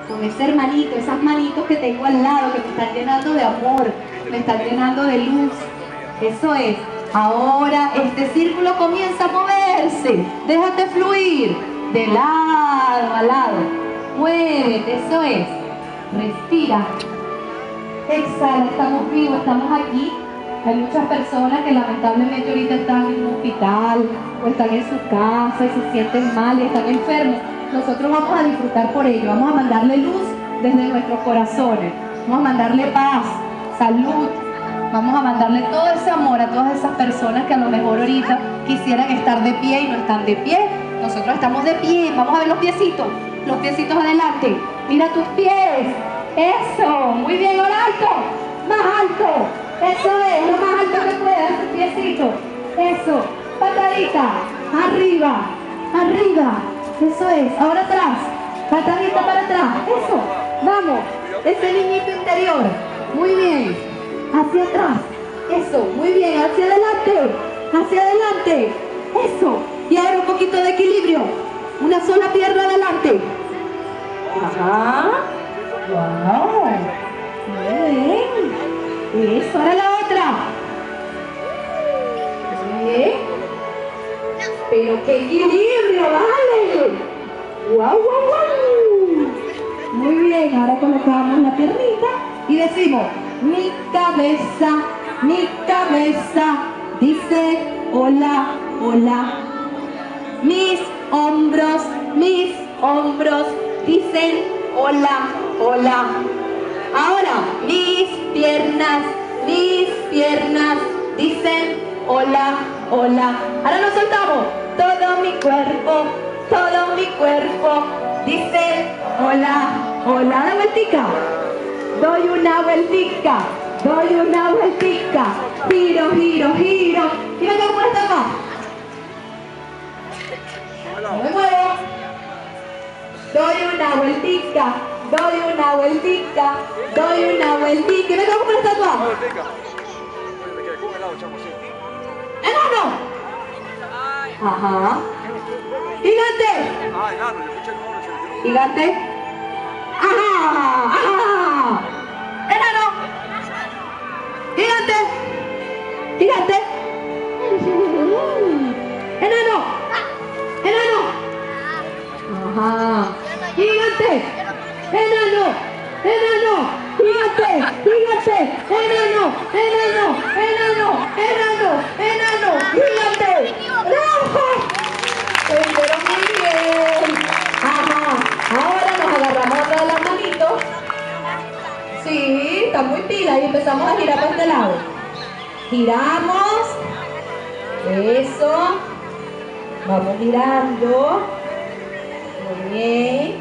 con ese hermanito, esas manitos que tengo al lado, que me están llenando de amor, me están llenando de luz. Eso es. Ahora este círculo comienza a moverse. Déjate fluir de lado a lado. Muévete, eso es. Respira. Exhala, estamos vivos, estamos aquí. Hay muchas personas que lamentablemente ahorita están en un hospital o están en su casa y se sienten mal y están enfermos. Nosotros vamos a disfrutar por ello, vamos a mandarle luz desde nuestros corazones, vamos a mandarle paz, salud, vamos a mandarle todo ese amor a todas esas personas que a lo mejor ahorita quisieran estar de pie y no están de pie. Nosotros estamos de pie, vamos a ver los piecitos adelante, mira tus pies, eso, muy bien, ahora alto, más alto, eso es, lo más alto que puedas, tus piecitos, eso, patadita, arriba, arriba, eso es, ahora atrás, patadita para atrás, eso, vamos, ese niñito interior, muy bien, hacia atrás, eso, muy bien, hacia adelante, eso, y ahora un poquito de equilibrio, una sola pierna adelante, ajá, wow, muy bien, eso, ahora la otra, bien, pero qué equilibrio, vale, wow, wow, wow, muy bien, ahora colocamos la piernita y decimos, mi cabeza, dice hola, hola, mis hombros, dicen hola, hola, ahora mis piernas, dicen hola, hola, ahora nos soltamos, todo mi cuerpo, dice hola, hola, una vueltica, doy una vueltica, giro, y me tomo una etapa, no me muevo, doy una vueltica, y me tomo una estatua, enano, ajá, gigante, ajá, enano, gigante, enano, ajá, gigante, enano, gigante, gigante, ¡rojo! Pero muy bien, ajá, ahora nos agarramos otra de las manitos, sí, está muy pila y empezamos a girar para este lado, giramos, eso, vamos girando, muy bien,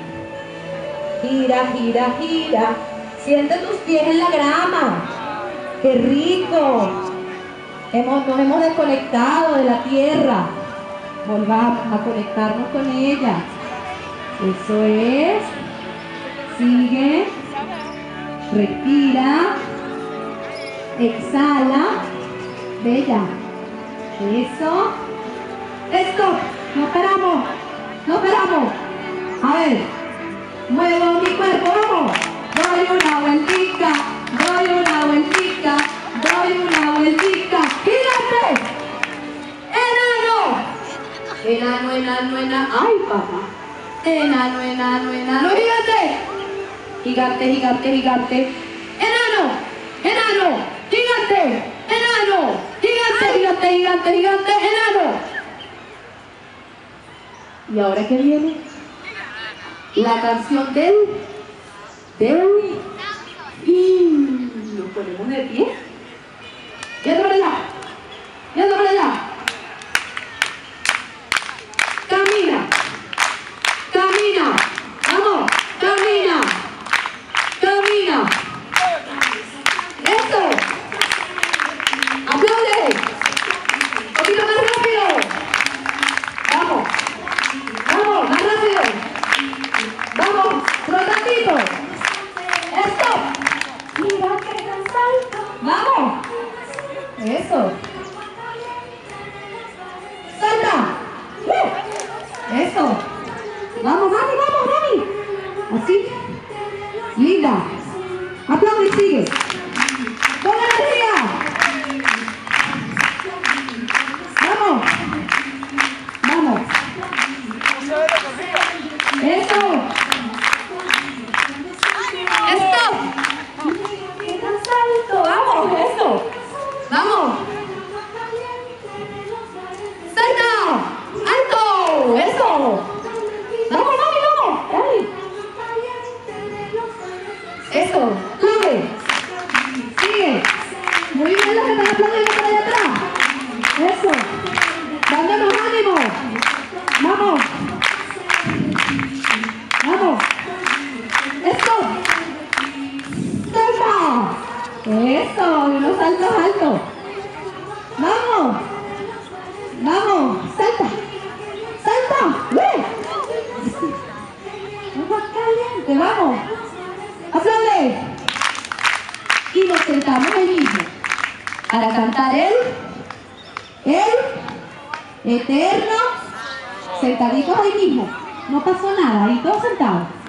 gira, siente tus pies en la grama, qué rico, nos hemos desconectado de la tierra, volvamos a conectarnos con ella, eso es, sigue, respira, exhala, bella, eso, stop, no esperamos, a ver, muevo mi cuerpo, vamos, doy una vueltica, gigante, enano, ay papá, enano, gigante, enano, gigante, enano. ¿Y ahora qué viene? La canción del fin. Nos ponemos de pie. Yendo para allá. Camina. Vamos, camina. Eso. Aplaude. Un poquito más rápido. Vamos, más rápido. Vamos, rotativo. Esto. Mira que tan salto. Vamos. Eso. Salta. Eso. Vamos, mami. Así. Eso, y unos saltos altos. Vamos. Vamos, salta. Salta. ¡Ve! Vamos caliente, vamos. Aplaude. Y nos sentamos ahí mismo para cantar el eterno, sentaditos ahí mismo. No pasó nada, ahí todos sentados.